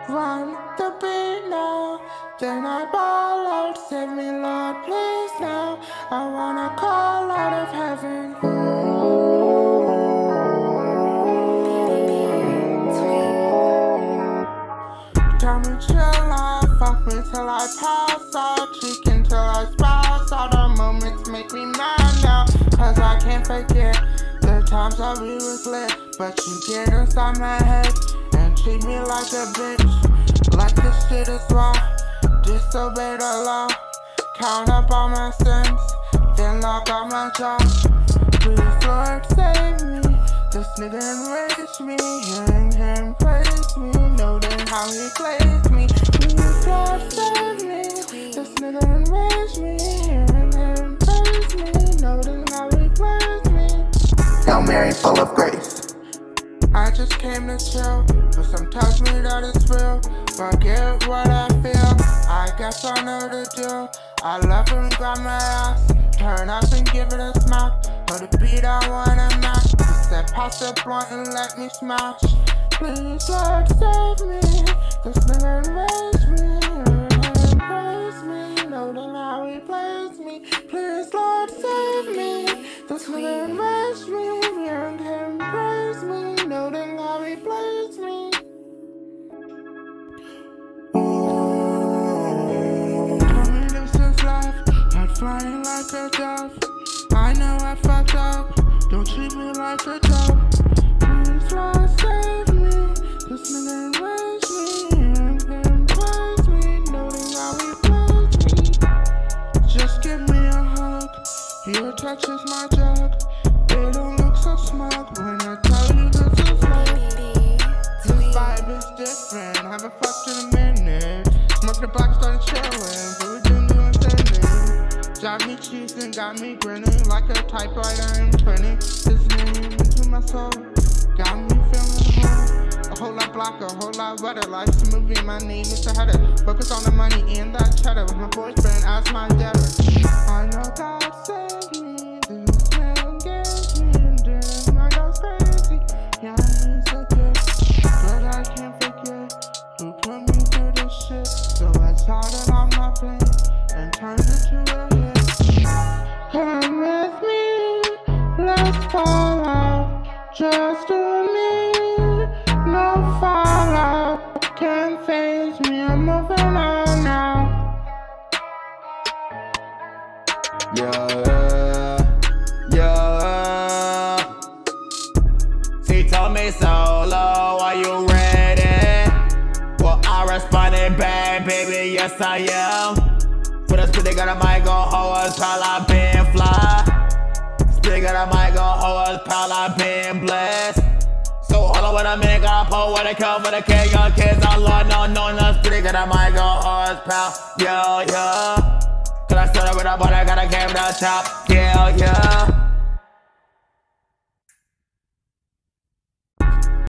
Run the beat now, then I ball out. Save me, Lord, please now. I wanna call out of heaven. Tell me chill out, fuck me till I pass out. Cheeking till I spaz out. The moments make me mad now, cause I can't fake it. The times I be lit, but you get inside my head and treat me like a bitch. Like this shit is wrong. Disobey the law. Count up all my sins, then lock out my jaw. Please, Lord, save me. This nigga enraged me. Hearing him praise me, noting how he plays me. Please, Lord, save me. This nigga enraged me. Hearing him praise me, noting how he plays me. Hail Mary, full of grace. I just came to chill, but some tells me that it's real. Forget what I feel, I guess I know the deal. I love her and grab my ass, turn up and give it a smack. For the beat I wanna match, he said pass the blunt and let me smash. Please, Lord, save me. This nigga enraged me, hearing him praise me, noting how he plays me. Please, Lord, save me. This nigga enraged me, hearing him praise me, noting how he plays me. Tell me this is life, not flying like a dove. I know I fucked up, don't treat me like a dove. Please, Lord, save me. This nigga enraged me, hearing him praise me, noting how he plays me. Just give me a hug, your touch is my jug. They don't look so smug when I tell you this is love. This vibe is different, haven't fucked in a minute. Smoking the block, started chillin', but we didn't do anything. Drive me cheesing, got me grinning like a typewriter in 20. This name into my soul, got me feeling whole. A whole lot block, a whole lot wetter. Life's a movie, my name is the header. Focus on the money and that cheddar. With my boyfriend as my debtor. I know God saved me. This man gave me and didn't mind I was crazy. Yeah, he's a gift, but I can't forget who put me through this shit. So I started on my pain and turned it to a hit. Come with me, let's fall out. Just do me. No fallout, can't phase me, I'm moving on now. Yeah. She told me solo, are you ready? Well, I responded back, baby, yes I am. For the spit, they got a mic on hoes, pal, I been fly. Spit, got a mic on hoes, pal, I been blessed. So all of what I make, I pull what I come for the K, young kids, I love no, spit, got a mic on hoes, pal, yeah. Cause I started with a butt, I got a game to the top, yeah.